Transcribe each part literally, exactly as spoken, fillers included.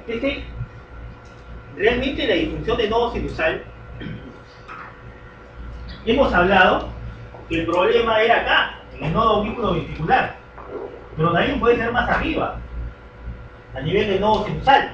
Este, realmente la disfunción de nodo sinusal, hemos hablado que el problema era acá, en el nodo aurículo ventricular, pero también puede ser más arriba, a nivel del nodo sinusal.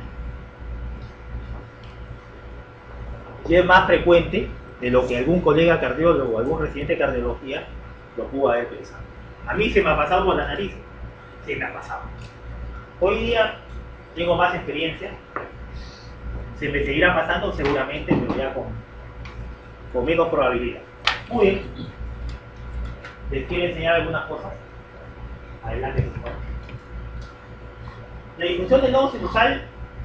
Y es más frecuente de lo que algún colega cardiólogo o algún residente de cardiología lo pudo haber pensado. A mí se me ha pasado por la nariz, se me ha pasado. Hoy día tengo más experiencia, se me seguirá pasando seguramente, pero ya con, con menos probabilidad. Muy bien, les quiero enseñar algunas cosas. Adelante, por favor. La disfunción del nodo sinusal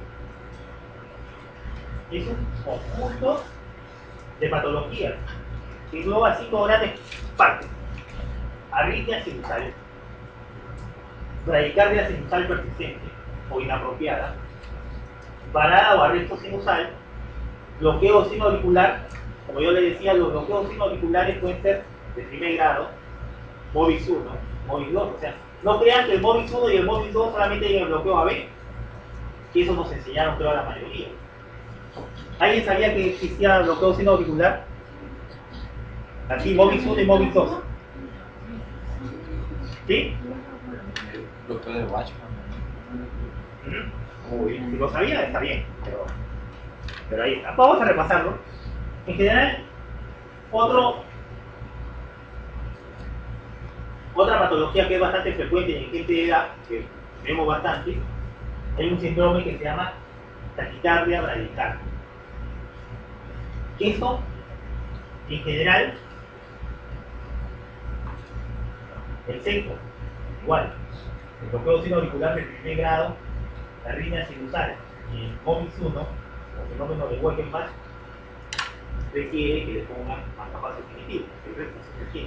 es un conjunto de patologías que engloba cinco grandes partes: arritmia sinusal, bradicardia sinusal persistente o inapropiada, parada o arresto sinusal, bloqueo sinoauricular. Como yo les decía, los bloqueos sinoauriculares pueden ser de primer grado, MOBIS uno, MOBIS dos, o sea, no crean que el MOBIS uno y el MOBIS dos solamente hay el bloqueo A B, que eso nos enseñaron creo a la mayoría. ¿Alguien sabía que existía bloqueo sinoauricular? Aquí, MOBIS uno y MOBIS dos. ¿Sí? El bloqueo de Watchman. Muy bien, si lo sabía, está bien, pero, pero ahí está. Vamos a repasarlo. En general, otro, otra patología que es bastante frecuente en gente de edad, que vemos bastante, hay un síndrome que se llama taquicardia bradicardia. Esto, en general, el sexto, igual, el bloqueo sinoauricular de primer grado, la arritmia sinusal y el MOBIS uno, o fenómeno de Weckenbach, requiere que le pongan marcapasos definitivos, el resto se requiere.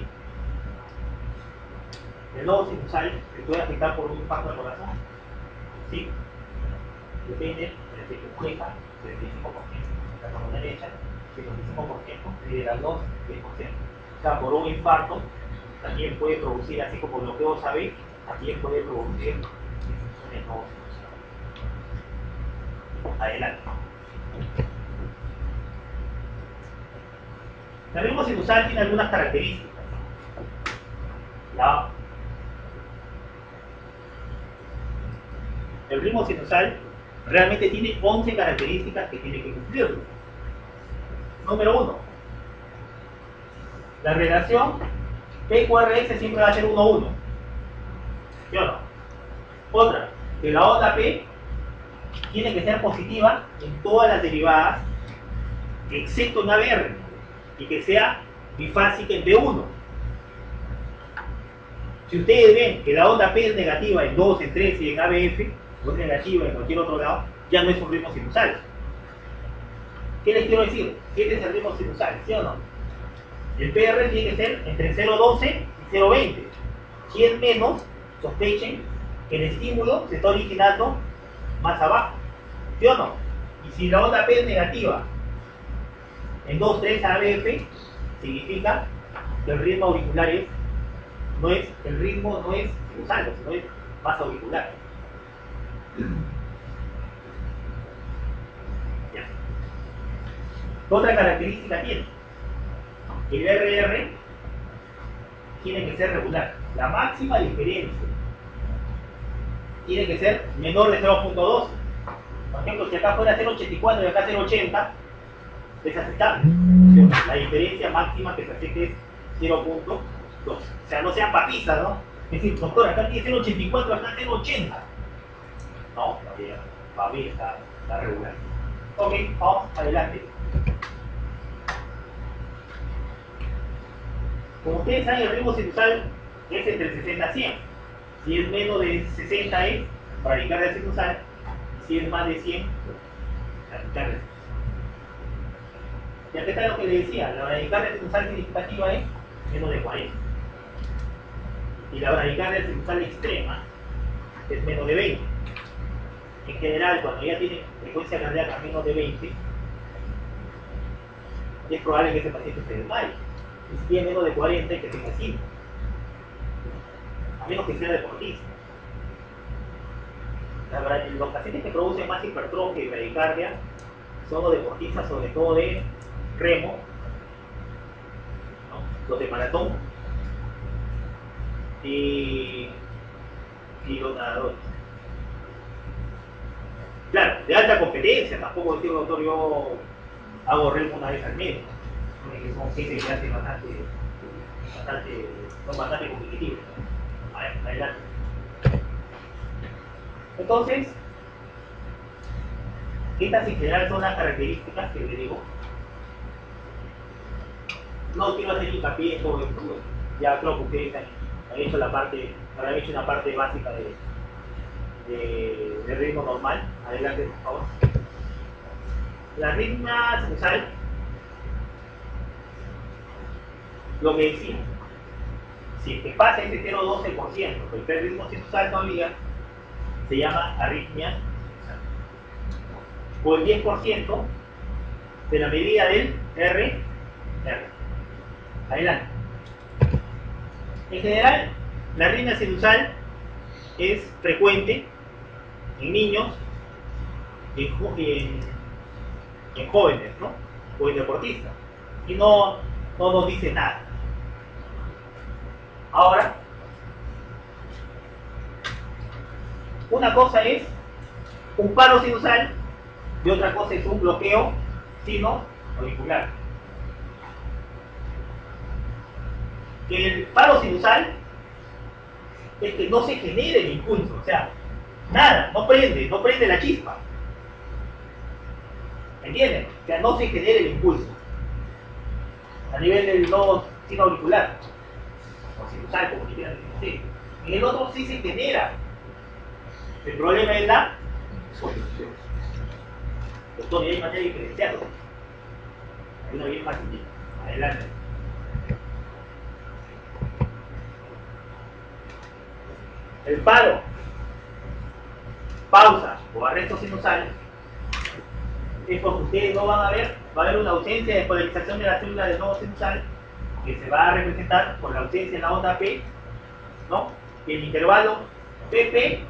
El nodo sinusal se puede afectar por un impacto al corazón, sí, depende del efecto cueca, treinta y cinco por ciento, la mano derecha, cincuenta y cinco por ciento, y de las dos, diez por ciento. O sea, por un infarto también puede producir, así como bloqueos A B, también puede producir disfunción del nodo sinusal. Adelante. El ritmo sinusal tiene algunas características. La, el ritmo sinusal realmente tiene once características que tiene que cumplirlo. Número uno, la relación P Q R S siempre va a ser uno a uno. ¿Sí o no? Otra, que la onda P tiene que ser positiva en todas las derivadas, excepto en A B R, y que sea bifásica en B uno. Si ustedes ven que la onda P es negativa en dos, en tres y en A B F, o es negativa en cualquier otro lado, ya no es un ritmo sinusal. ¿Qué les quiero decir? Este es el ritmo sinusal, ¿sí o no? El P R tiene que ser entre cero punto doce y cero punto veinte. Si es menos, sospechen que el estímulo se está originando más abajo, ¿sí o no? Y si la onda P es negativa en dos, tres A B F, significa que el ritmo auricular es, no es, el ritmo no es sinusal, sino es más auricular. Ya. ¿Qué otra característica tiene? El R R tiene que ser regular. La máxima diferencia tiene que ser menor de cero punto dos. Por ejemplo, si acá fuera cero punto ochenta y cuatro y acá cero punto ochenta, es aceptable. La diferencia máxima que se acepte es cero punto dos. O sea, no sean papistas, ¿no? Es decir, doctor, acá tiene cero punto ochenta y cuatro, acá cero punto ochenta. No, todavía, todavía está, está regular. Ok, vamos adelante. Como ustedes saben, el ritmo sinusal es entre sesenta y cien. Si es menos de sesenta es bradicardia sinusal, si es más de cien, taquicardia sinusal. Y acá está lo que les decía, la bradicardia sinusal significativa es menos de cuarenta. Y la bradicardia sinusal extrema es menos de veinte. En general, cuando ya tiene frecuencia cardíaca menos de veinte, es probable que ese paciente se desmaye. Y si tiene menos de cuarenta, hay que tenga cinco. A menos que sea deportista. La verdad, los pacientes que producen más hipertrofia y bradicardia son los deportistas, sobre todo de remo, ¿no? Los de maratón y, y los nadadores. Claro, de alta competencia, tampoco decir, doctor, yo hago remo una vez al mes, ¿no? Que son gente que hacen bastante, bastante, son bastante competitivos. A ver, adelante. Entonces, estas en general son las características que les digo. No quiero hacer hincapié en todo esto, ya creo que ustedes han, han hecho la parte, han hecho una parte básica de, de, de ritmo normal. Adelante, por favor. La arritmia sinusal, lo que decimos, si te pasa ese cero coma doce por ciento, el ritmo sinusal todavía se llama arritmia, o el diez por ciento de la medida del R R. Adelante. En general, la arritmia sinusal es frecuente en niños y en, en, en jóvenes, ¿no? O en deportistas, y no, no nos dice nada. Ahora, una cosa es un paro sinusal y otra cosa es un bloqueo sino-auricular. El paro sinusal es que no se genere el impulso, o sea, nada, no prende, no prende la chispa. ¿Entienden? O sea, no se genere el impulso a nivel del nodo sino-auricular o sinusal, como quieran decir. En el otro sí se genera. El problema es la solución. Doctor, y hay manera de diferenciarlo. Hay una bien fácil. Adelante. El paro, pausa o arresto sinusal es porque ustedes no van a ver, va a haber una ausencia de polarización de la célula del nodo sinusal que se va a representar por la ausencia de la onda P, ¿no? Y el intervalo P P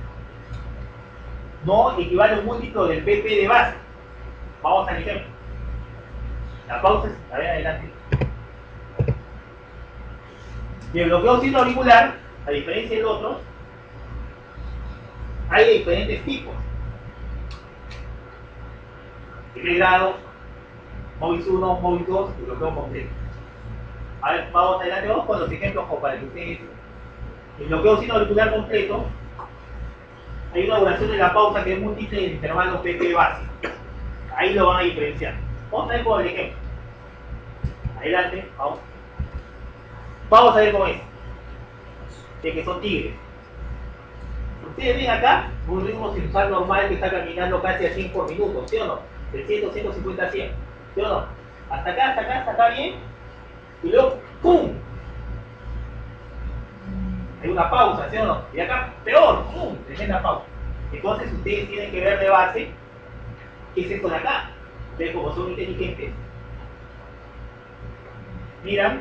no equivale a un múltiplo del P P de base. Vamos al ejemplo. La pausa es, a ver, adelante. Y el bloqueo sino-auricular, a diferencia del otro, hay de diferentes tipos. Primer grado, MOVIS uno, MOVIS dos y bloqueo completo. A ver, vamos adelante, vamos con los ejemplos como para que ustedes. El bloqueo sino-auricular completo, hay una duración de la pausa que es múltiple del intervalo P P base. Ahí lo van a diferenciar. Vamos a ver con el ejemplo. Adelante, vamos. Vamos a ver cómo es. De que son tigres. Ustedes ven acá un ritmo sinusal normal que está caminando casi a cien por minuto, ¿sí o no? De cien, ciento cincuenta a cien, ¿sí o no? Hasta acá, hasta acá, hasta acá bien. Y luego, ¡pum! Hay una pausa, ¿sí o no? Y acá, peor, ¡pum! Tremenda pausa. Entonces ustedes tienen que ver de base qué es esto de acá. Ustedes como son inteligentes, miran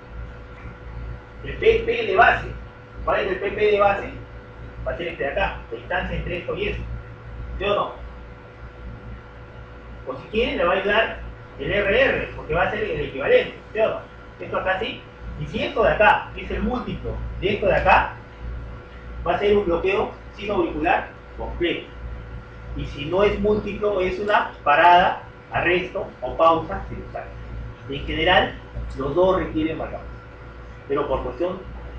el P P de base. ¿Cuál es el P P de base? Va a ser este de acá, la distancia entre esto y esto, ¿sí o no? O si quieren le va a ayudar el R R, porque va a ser el equivalente, ¿sí o no? Esto acá sí, y si esto de acá es el múltiplo de esto de acá, va a ser un bloqueo sino-auricular completo. Y si no es múltiplo, es una parada, arresto o pausa sinusal. En general, los dos requieren marcadores, pero por cuestión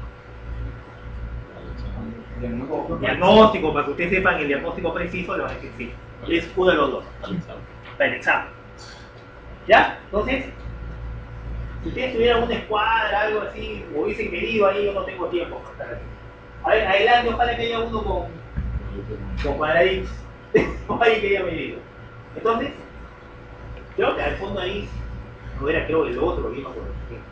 diagnóstico, para que ustedes sepan el diagnóstico preciso, le van a decir sí, es uno de los dos, para el examen. ¿Ya? Entonces, si ustedes tuvieran una escuadra, algo así, o hubiesen querido ahí, yo no tengo tiempo para estar aquí. A ver, adelante, ojalá que haya uno con, con cuadradix, ojalá que haya medido. Entonces, creo que al fondo ahí, no era creo el otro, yo no acuerdo.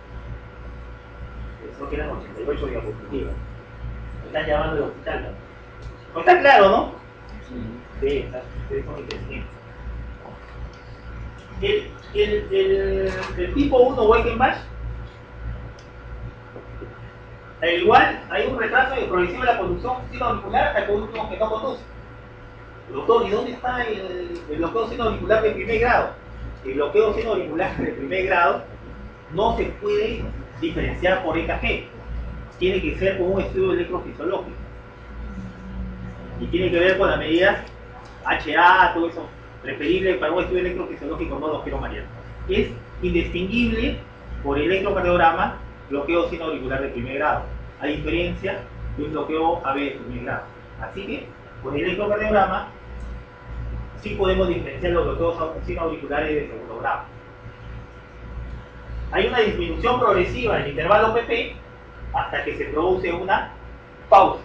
Eso que eran ochenta y ocho diapositivas. Me están llamando del hospital, ¿no? ¿No está claro, no? Sí, está, ustedes son inteligentes. El, el, el, el tipo uno Weikenbach, al igual hay un retraso de progresivo de la conducción sino-auricular al último que no conduce. Doctor, ¿y dónde está el, el bloqueo senoauricular de primer grado? El bloqueo senoauricular de primer grado no se puede diferenciar por E K G. Tiene que ser con un estudio electrofisiológico. Y tiene que ver con las medidas H A, todo eso, preferible para un estudio electrofisiológico, no lo quiero marear. Es indistinguible por el electrocardiograma bloqueo senoauricular de primer grado, a diferencia de un bloqueo A B de primer grado. Así que, por el electrocardiograma, sí podemos diferenciar los bloqueos senoauriculares de segundo grado. Hay una disminución progresiva del intervalo P P hasta que se produce una pausa.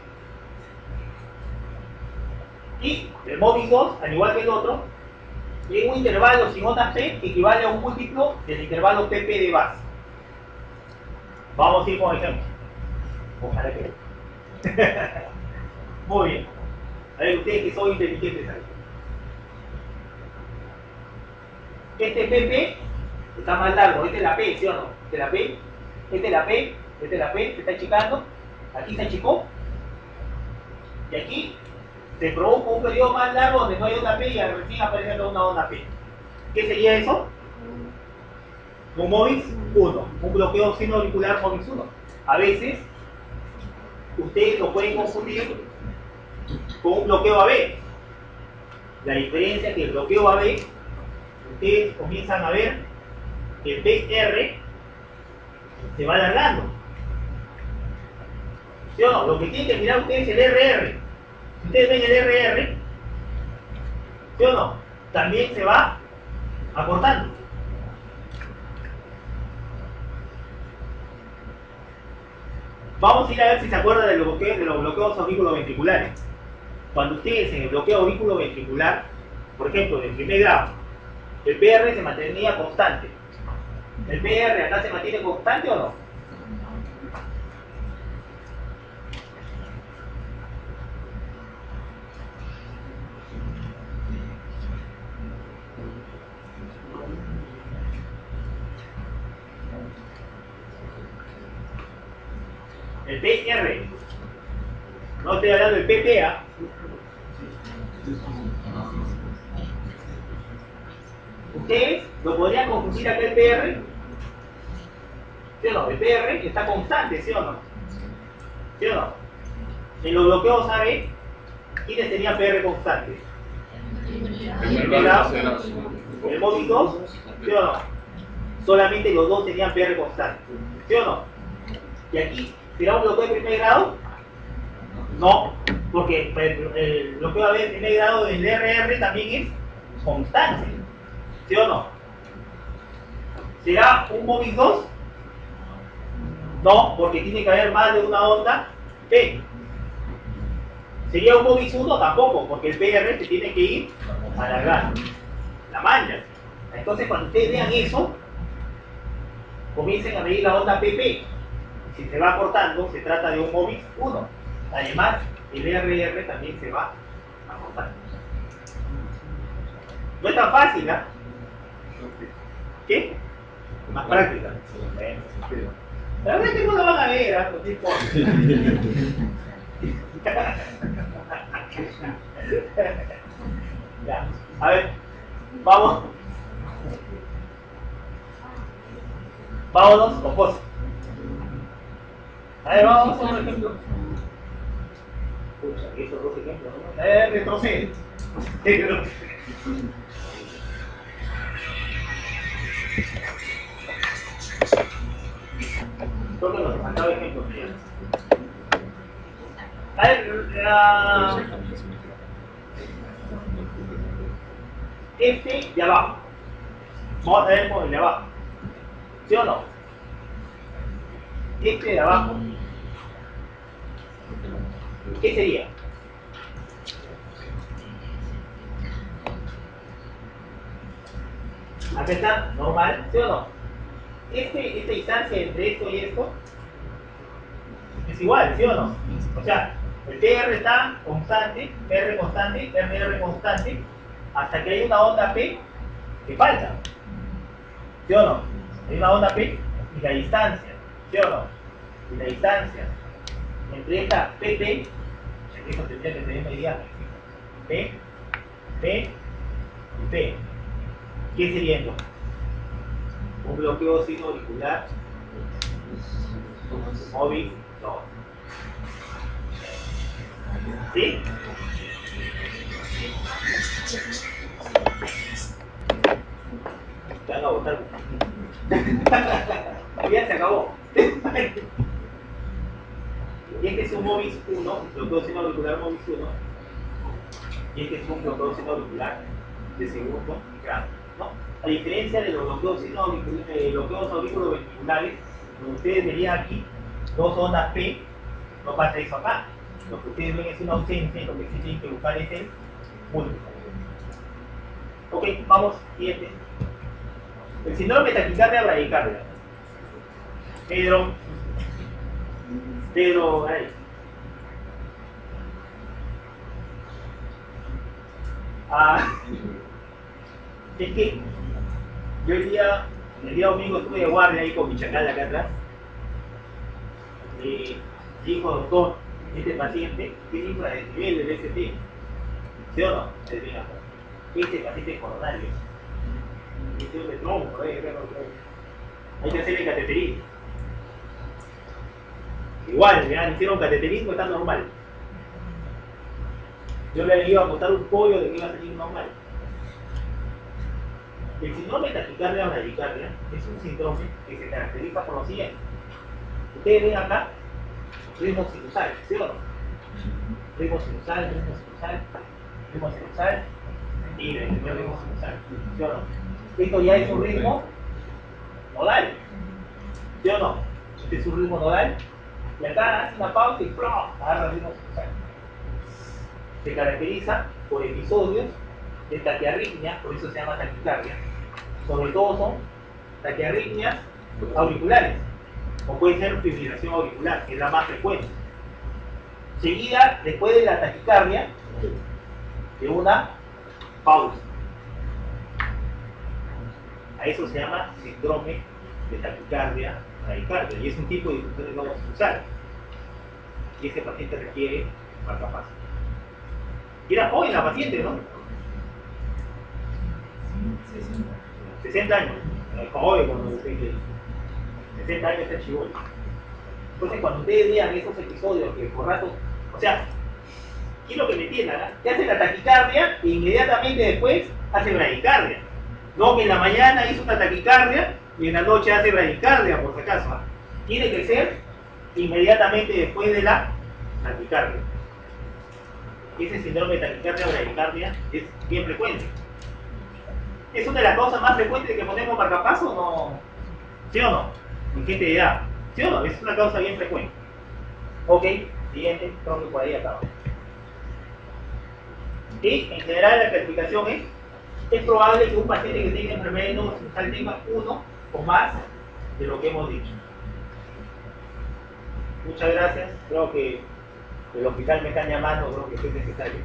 Y el MOVIS dos, al igual que el otro, en un intervalo sin onda P equivale a un múltiplo del intervalo P P de base. Vamos a ir con ejemplo. Ojalá que muy bien. A ver, ustedes que son inteligentes ahí. Este P P está más largo, este es la P, ¿sí o no? Este es la P, este es la P, este es la P, se está achicando, aquí se achicó, y aquí se produjo un periodo más largo donde no hay onda P y recién aparece una onda P. ¿Qué sería eso? Un MOVIS uno, un bloqueo senoauricular MOVIS uno. A veces, ustedes lo pueden confundir con un bloqueo A B. La diferencia es que el bloqueo A B, ustedes comienzan a ver que el P R se va alargando. ¿Sí o no? Lo que tienen que mirar ustedes es el R R. Si ustedes ven el R R, ¿sí o no? También se va acortando. Vamos a ir a ver si se acuerdan de los bloqueos, de los bloqueos auriculoventriculares. Cuando ustedes en el bloqueo auriculoventricular, por ejemplo, en el primer grado, el P R se mantenía constante. ¿El P R acá se mantiene constante o no? El P R, no estoy hablando del P P A. Ustedes lo podrían confundir acá el P R, ¿sí o no? El P R está constante, ¿sí o no? ¿Sí o no? En los bloqueos A B, ¿quiénes tenían P R constante? El el MOVIS dos, ¿sí o no? Solamente los dos tenían P R constante, ¿sí o no? Y aquí, ¿será un bloqueo de primer grado? No, porque el, el bloqueo de primer grado del R R también es constante, ¿sí o no? ¿Será un MOVIS dos? No, porque tiene que haber más de una onda P. ¿Sería un MOVIS uno? Tampoco, porque el P R se tiene que ir alargando la malla. Entonces, cuando ustedes vean eso, comiencen a medir la onda P P. Si se va cortando, se trata de un MOVIS uno. Además, el R R también se va acortando. No es tan fácil, ¿ah? ¿eh? ¿Qué? Más práctica. Bueno, la verdad es que no lo van a ver, ¿eh? No importa. Ya. A ver, vamos. Vámonos con pos. A ver, vamos a otro ejemplo. Pucha, esos dos ejemplos, ¿no? A ver, retrocede. Creo que nos faltaba ejemplos. A ver, uh, este de abajo. Vamos a ver con el de abajo. ¿Sí o no? Este de abajo. ¿Qué sería? Acá está normal, ¿sí o no? Este, esta distancia entre esto y esto es igual, ¿sí o no? O sea, el P R está constante, P R constante, R R constante, hasta que hay una onda P que falta. ¿Sí o no? Hay una onda P y la distancia, ¿sí o no? Y la distancia entre esta P P, esto tendría que tener medida P P y P. ¿Qué sería esto? Un bloqueo sinoauricular móvil dos. ¿Sí? Te van a botar. Ya se acabó. Y este es un Movis uno, bloqueo sinoauricular Movis uno. Y este es un bloqueo sinoauricular de segundo grado, ¿no? A diferencia de los bloqueos sinoauriculares, eh, bloqueos auriculoventiculares, donde ustedes verían aquí dos ondas P, no pasa eso acá. Lo que ustedes ven es una ausencia, lo que sí tienen que buscar es el múltiplo. Ok, vamos, siguiente. El síndrome de taquicardia bradicardia. Pedro, Pedro, ahí. Ah, es que yo el día, el día domingo estuve de guardia ahí con mi chacal acá atrás. Y dijo, doctor, este paciente tiene infradecibeles del S T. ¿Sí o no? Decía, este paciente es coronario. Este es un tronco, eh, hay que hacerle cateterismo. Igual, ya hicieron cateterismo, está normal. Yo le iba a botar un pollo de que iba a salir normal. El síndrome de taquicardia bradicardia es un síndrome que se caracteriza por lo siguiente. Ustedes ven acá ritmo sinusal, ¿sí o no? Ritmo sinusal, ritmo sinusal, ritmo sinusal y el primer ritmo sinusal, ¿sí o no? Esto ya es un ritmo nodal, ¿sí o no? Este es un ritmo nodal y acá hace una pausa y ¡plum! Agarra el ritmo sinusal. Se caracteriza por episodios de taquiarritmia, por eso se llama taquicardia. Sobre todo son taquiarritmias auriculares, o puede ser fibrilación auricular, que es la más frecuente. Seguida, después de la taquicardia, de una pausa. A eso se llama síndrome de taquicardia bradicardia, y es un tipo de disfunción del globo sinusal. Y este paciente requiere marcapaso. Y era joven la paciente, ¿no? sesenta años. Es joven cuando usted sesenta años está chivolo. Entonces, cuando ustedes vean esos episodios que por rato, o sea, quiero que me entiendan, ¿eh? Que hace la taquicardia e inmediatamente después hace bradicardia. No que en la mañana hizo una taquicardia y en la noche hace bradicardia, por si acaso. ¿eh? Tiene que ser inmediatamente después de la taquicardia. Ese síndrome de taquicardia bradicardia es bien frecuente. ¿Es una de las causas más frecuentes de que ponemos marcapaso o no? ¿Sí o no? En gente de edad. ¿Sí o no? Es una causa bien frecuente. Ok, siguiente, creo que por ahí acaba. Y en general la clasificación es: es probable que un paciente que tenga enfermedad no sinusal tenga uno o más de lo que hemos dicho. Muchas gracias. Creo que el hospital me están llamando, creo que es necesario.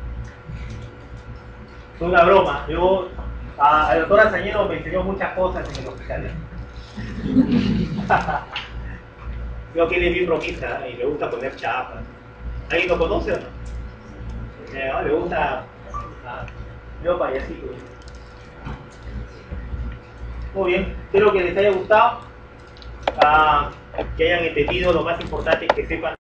Es una broma. Yo, a, a la doctora Sañero me enseñó muchas cosas en el hospital. Creo que él es bien bromista y le gusta poner chapas. ¿Alguien lo conoce o no? Eh, ¿no? Le gusta. Ah, veo payasito. Muy bien, espero que les haya gustado, ah, que hayan entendido lo más importante, que sepan